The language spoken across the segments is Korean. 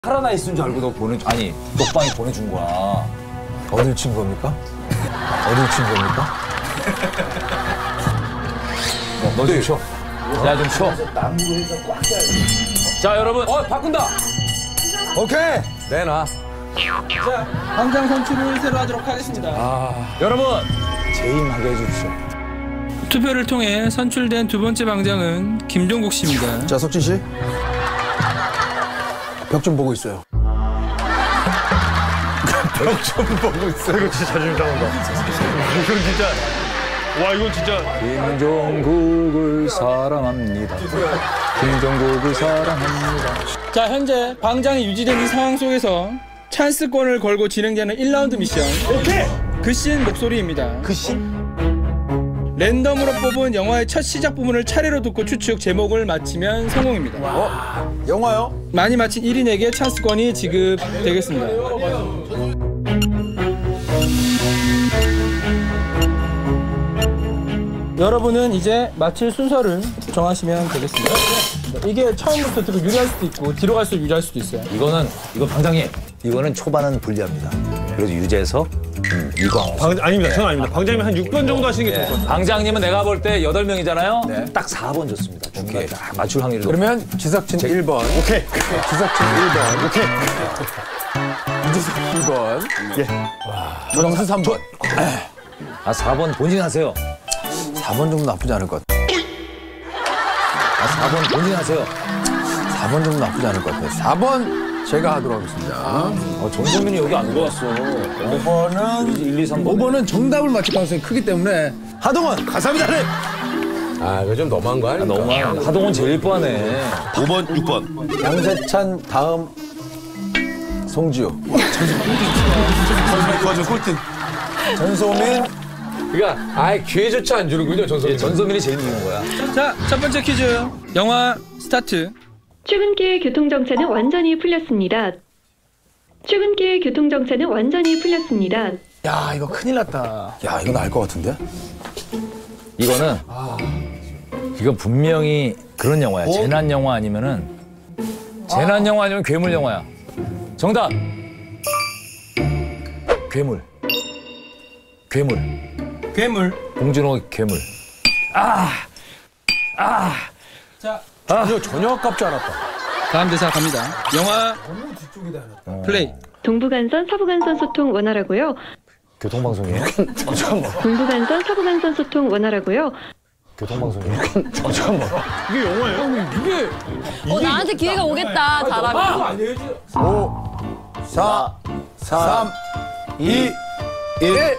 살아나 있은 줄 알고 너 아니 녹방이 보내준 거야. 어딜 친 겁니까? 어딜 친 겁니까? 너 좀 쉬어. 야 좀 쉬어. 자 여러분, 바꾼다. 오케이. 내놔. 자, 방장 선출을 새로 하도록 하겠습니다. 여러분 재임하게 해주십시오. 투표를 통해 선출된 두 번째 방장은 김종국 씨입니다. 자, 석진 씨. 벽 좀 보고 있어요. 벽 좀 보고 있어. 이거 진짜 자존심 상한다. 이건 진짜. 와, 이건 진짜. 김종국을 사랑합니다. 김종국을 사랑합니다. 자, 현재 방장이 유지되는 상황 속에서 찬스권을 걸고 진행되는 1라운드 미션. 오케이! 그씬 목소리입니다. 그씬? 랜덤으로 뽑은 영화의 첫 시작 부분을 차례로 듣고 추측 제목을 맞히면 성공입니다. 영화요? 많이 맞힌 1인에게 찬스권이 지급되겠습니다. 여러분은 이제 맞힐 순서를 정하시면 되겠습니다. 이게 처음부터 들고 유리할 수도 있고 뒤로 갈수록 유리할 수도 있어요. 이거 방장님. 이거는 초반은 불리합니다. 그래서 유재석, 이광호. 아닙니다. 저는 아닙니다. 방장님이 한 6번 정도 하시는 게 좋을 것 같아요. 방장님은 내가 볼 때 8명이잖아요. 네. 딱 4번 줬습니다. 중간에 딱 맞출 확률이 높아요. 그러면 지석진 1번. 오케이. 지석진 1번. 오케이. 이지석 2번. 예. 노영수 3번. 4번 본인 하세요. 4번 정도 나쁘지 않을 것 같아요. 4번 본인 하세요. 4번 정도 나쁘지 않을 것 같아요. 4번 제가 하도록 하겠습니다. 정성민이 여기 안 들어왔어. 5번은 1, 2, 3번. 5번은 정답을 맞힐 가능성이 크기 때문에 하동원 가사입니다. 아, 이거 좀 너무한 거 아니야? 너무 하동원 제일 뻔해. 5번, 6번. 양세찬 다음 송지효. 거저 꼴등. 전소민. 그러니까 아예 기회조차 안 주는군요, 전소민. 전소민이 제일 미운 거야. 자, 첫 번째 퀴즈. 영화 스타트. 출근길 교통정체는 완전히 풀렸습니다. 출근길 교통정체는 완전히 풀렸습니다. 야, 이거 큰일 났다. 야, 이건 알 것 같은데? 이건 분명히 그런 영화야. 재난 영화 아니면은 재난 영화 아니면 괴물 영화야. 정답. 괴물. 괴물. 봉준호 괴물. 자, 전혀 아깝지 않았다. 다음 대사 갑니다. 영화 플레이. 동부간선, 서부간선 소통 원활하고요. 교통방송이에요? 동부간선, 서부간선 소통 원활하고요. 교통방송이에요? 이게 영화예요? 나한테 기회가 오겠다, 잘하면. 5, 4, 3, 2, 1.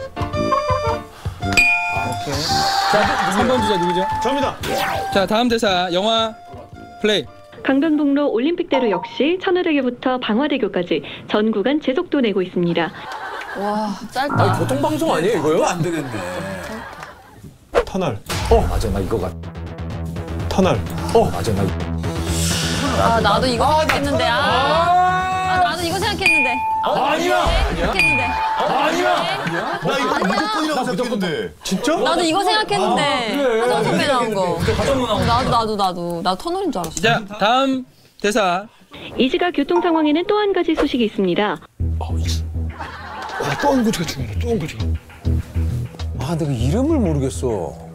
자, 3번 주자 누구죠? 저입니다. 자, 다음 대사. 영화 플레이. 강변북로 올림픽대로 역시 천호대교부터 방화대교까지 전 구간 제속도 내고 있습니다. 와, 짧다. 교통방송 아니에요, 이거요? 안 되겠네. 터널. 맞아, 나 이거 같아. 터널. 맞아, 나 이거. 나도 이거 생각했는데. 나도 이거 생각했는데. 아니야! 생각했는데. 나 이거 무조건이라고 생각했는데. 진짜? 나도 이거 생각했는데. 하정 선배 나온 거. 나도 터널인 줄 알았어. 자, 다음 대사. 이 시각 교통 상황에는 또 한 가지 소식이 있습니다. 또 한 가지가 중요해. 또 한 가지가. 아, 내가 이름을 모르겠어.